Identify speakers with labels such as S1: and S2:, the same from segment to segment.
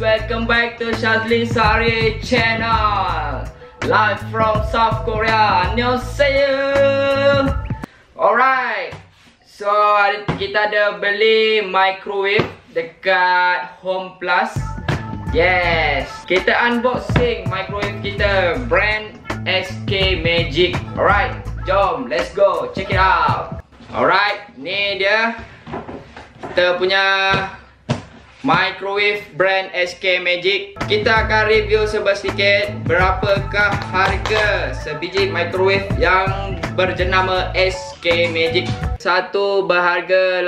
S1: welcome back to Shazli Sari channel. Live from South Korea. Annyeonghaseyo. Alright. So kita ada beli microwave dekat Home Plus. Yes. Kita unboxing microwave kita brand SK Magic. Alright. Jom, let's go. Check it out. Alright, ni dia kita punya microwave brand SK Magic. Kita akan review sedikit berapakah harga sebiji microwave yang berjenama SK Magic. Satu berharga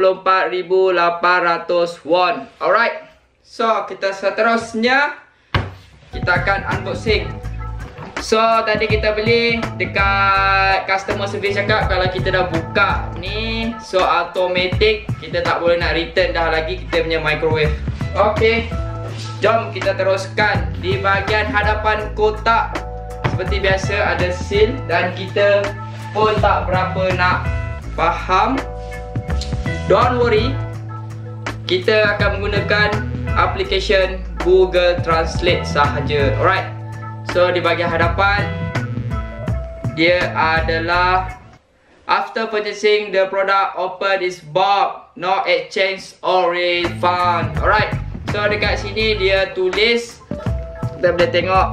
S1: 84,800 won. Alright. So, kita seterusnya kita akan unboxing. So, tadi kita beli dekat customer service cakap kalau kita dah buka ni, so automatic kita tak boleh nak return dah lagi kita punya microwave. Okay, jom kita teruskan. Di bahagian hadapan kotak seperti biasa ada seal dan kita pun tak berapa nak faham. Don't worry, kita akan menggunakan application Google Translate sahaja. Alright. So di bahagian hadapan dia adalah after purchasing the product, open this box, no exchange or refund. Alright. So dekat sini dia tulis, kita boleh tengok.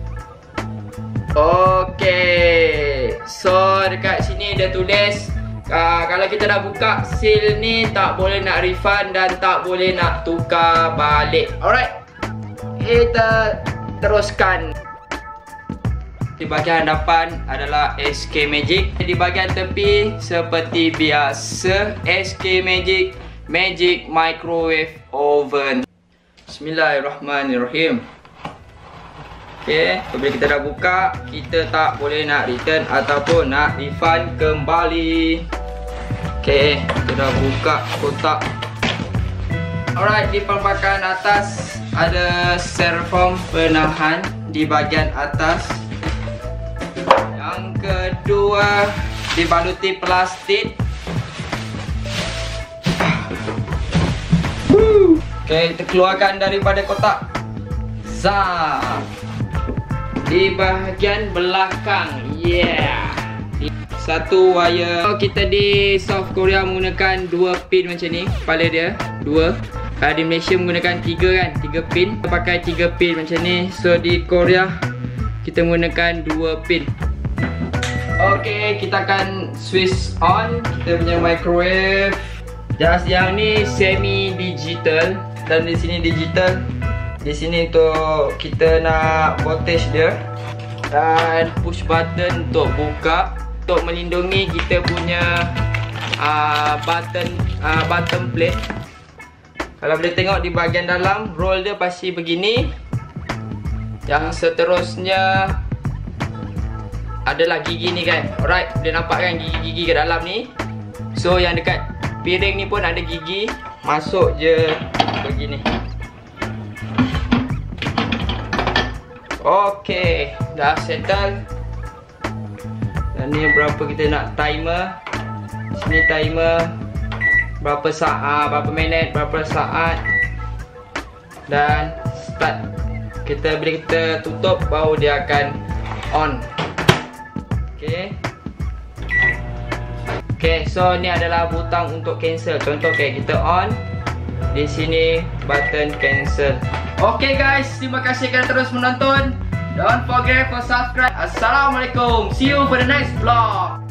S1: Okay. So dekat sini dia tulis kalau kita dah buka seal ni tak boleh nak refund dan tak boleh nak tukar balik. Alright. Kita teruskan. Di bahagian hadapan adalah SK Magic. Di bahagian tepi seperti biasa SK Magic Magic Microwave Oven. Bismillahirrahmanirrahim. Okay, apabila kita dah buka, kita tak boleh nak return ataupun nak refund kembali. Okay, kita dah buka kotak. Alright, di pempakan atas ada styrofoam penahan di bahagian atas. Yang kedua dibaluti plastik. Okay, kita keluarkan daripada kotak. Zah. Di bahagian belakang, yeah, satu wire. Kita di South Korea menggunakan 2 pin macam ni. Kepala dia 2. Kalau di Malaysia menggunakan 3 kan, 3 pin. Kita pakai 3 pin macam ni. So di Korea kita menggunakan 2 pin. Okay, kita akan switch on kita punya microwave. Just yang ni semi digital dan di sini digital. Di sini untuk kita nak voltage dia dan push button untuk buka, untuk melindungi kita punya button plate. Kalau boleh tengok di bahagian dalam roll dia pasti begini. Yang seterusnya adalah gigi ni kan. Alright, boleh nampak kan gigi-gigi ke dalam ni. So yang dekat piring ni pun ada gigi. Masuk je begini. Okay, dah settle. Dan ni berapa kita nak timer. Sini timer berapa saat, berapa minit, berapa saat. Dan start. Bila kita tutup baru dia akan on. Okay, so ni adalah butang untuk cancel. Contoh kita on. Di sini button cancel. Okay guys, terima kasih kerana terus menonton. Don't forget for subscribe. Assalamualaikum. See you for the next vlog.